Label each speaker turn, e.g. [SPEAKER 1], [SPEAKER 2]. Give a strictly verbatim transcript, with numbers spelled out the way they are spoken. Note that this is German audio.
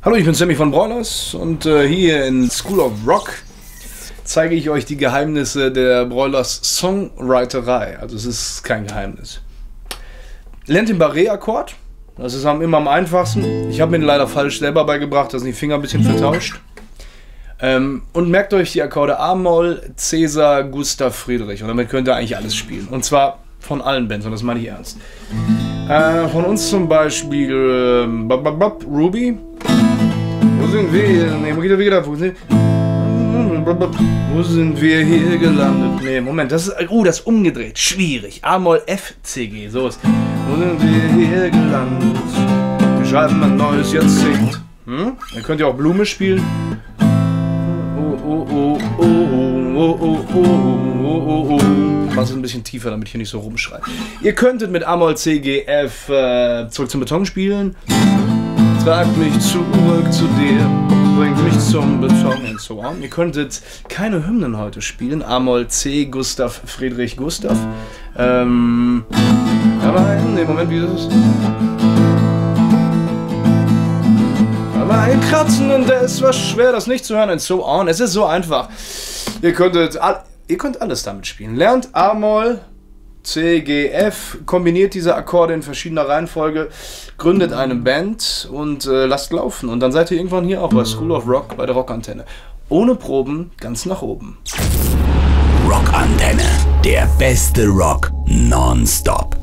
[SPEAKER 1] Hallo, ich bin Sammy von Broilers und äh, hier in School of Rock zeige ich euch die Geheimnisse der Broilers Songwriterei. Also es ist kein Geheimnis. Lernt den Barré-Akkord, das ist immer am einfachsten. Ich habe mir den leider falsch selber beigebracht, da sind die Finger ein bisschen vertauscht. Ähm, und merkt euch die Akkorde A-Moll, Cäsar, Gustav, Friedrich. Und damit könnt ihr eigentlich alles spielen. Und zwar von allen Bands, und das meine ich ernst. Äh, von uns zum Beispiel äh, bop, bop, bop, Ruby. Wo sind wir? Ne, wieder, wieder, wo sind Wo sind wir hier gelandet? Ne, Moment, das ist, uh, das ist umgedreht. Schwierig. A-Moll, F, C, G, so ist. Wo sind wir hier gelandet? Wir schreiben ein neues Jahrzehnt. Hm? Dann könnt ihr auch Blume spielen. Oh, oh, oh, oh, oh, oh, oh, oh, oh, oh. Mach es ein bisschen tiefer, damit ich hier nicht so rumschreie. Ihr könntet mit A-Moll, C, G, F äh, zurück zum Beton spielen. Trag mich zurück zu dir, bringt mich zum Beton und so on. Ihr könntet keine Hymnen heute spielen. A-Moll, C, Gustav, Friedrich, Gustav. Ähm, aber in dem Moment, wie ist es? Aber ein Kratzen und es war schwer, das nicht zu hören und so on. Es ist so einfach. Ihr könntet, ihr könnt alles damit spielen. Lernt A-Moll, C, G, F, kombiniert diese Akkorde in verschiedener Reihenfolge, gründet eine Band und äh, lasst laufen. Und dann seid ihr irgendwann hier auch bei School of Rock, bei der Rockantenne. Ohne Proben, ganz nach oben.
[SPEAKER 2] Rockantenne, der beste Rock nonstop.